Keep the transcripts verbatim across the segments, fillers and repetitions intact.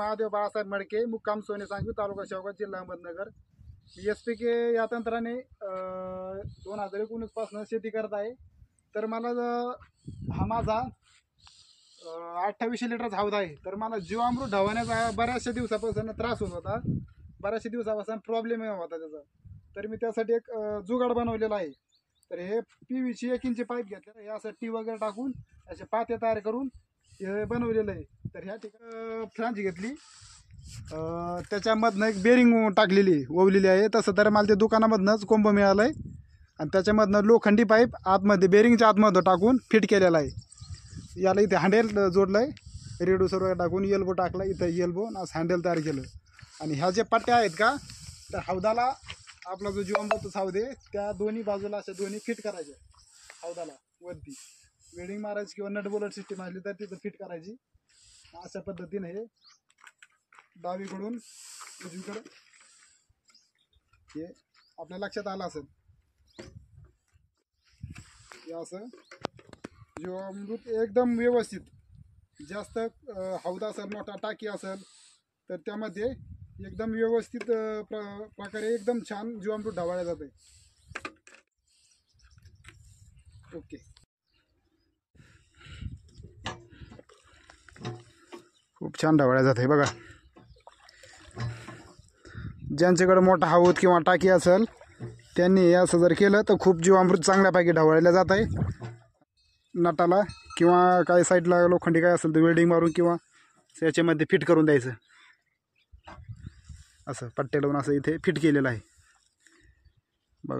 महादेव बाळासाहेब मडके, मुक्काम सोने सांगवी, तालुका शेवगाव, जिल्हा अहमदनगर. एस पी के या तंत्राने दोन हजार एकोणीस पासून शेती करत आहे. तर मला हा माझा अठ्ठावीसशे लिटरचा हौद आहे. तर मला जीवामृत ढवण्याचा बऱ्याचशा दिवसापासून त्रास होत होता, बऱ्याचशा दिवसापासून प्रॉब्लेम होता त्याचा. तर मी त्यासाठी एक जुगाड बनवलेला आहे. तर हे पी व्ही सी एक इंची पाईप घेतले, हे असं टी वगैरे टाकून असे पाते तयार करून हे बनवलेलं आहे. तर ह्या ठिकाणी फ्लॅंज घेतली, त्याच्यामधनं एक बेरिंग टाकलेली ओवलेली आहे. तसं तर मला ते दुकानामधनंच कोंब मिळालं आहे आणि त्याच्यामधनं लोखंडी पाईप आतमध्ये बेरिंगच्या आतमध्ये टाकून फिट केलेला आहे. याला इथे हँडेल जोडलं आहे, रेड्यूसर वगैरे टाकून एल्बो टाकला, इथं एल्बो असं हँडेल तयार केलं. आणि ह्या जे पट्ट्या आहेत का, तर हौदाला आपला जो जीवामृत हौद आहे त्या दोन्ही बाजूला अशा दोन्ही फिट करायच्या हौदाला वरती. वेल्डिंग मारायची किंवा नट बोल्ट सिस्टीम असली तर तिथं फिट करायची. अशा पद्धतीने हे डावीकडून उजवीकडं हे आपल्या लक्षात आलं असेल. हे असं जीवामृत एकदम व्यवस्थित, जास्त हौद असेल, मोठा टाकी असेल तर त्यामध्ये एकदम व्यवस्थित प्र प्रकारे एकदम छान जीवामृत ढवळलं जाते. ओके, खूप छान ढवळलं जाते बघा. ज्यांच्याकडे मोठा हौद किंवा टाकी असेल त्यांनी असं जर केलं तर खूप जीवामृत चांगल्यापैकी ढवळलं जात आहे. नटाला किंवा काही साईडला लोखंडी काय असेल तर वेल्डिंग मारून किंवा याच्यामध्ये फिट करून द्यायचं. असं पट्टे लावून असं इथे फिट केलेलं आहे बघा.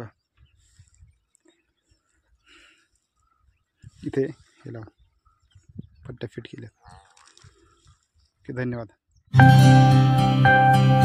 इथे हे लावून पट्टे फिट केले. ओके, धन्यवाद.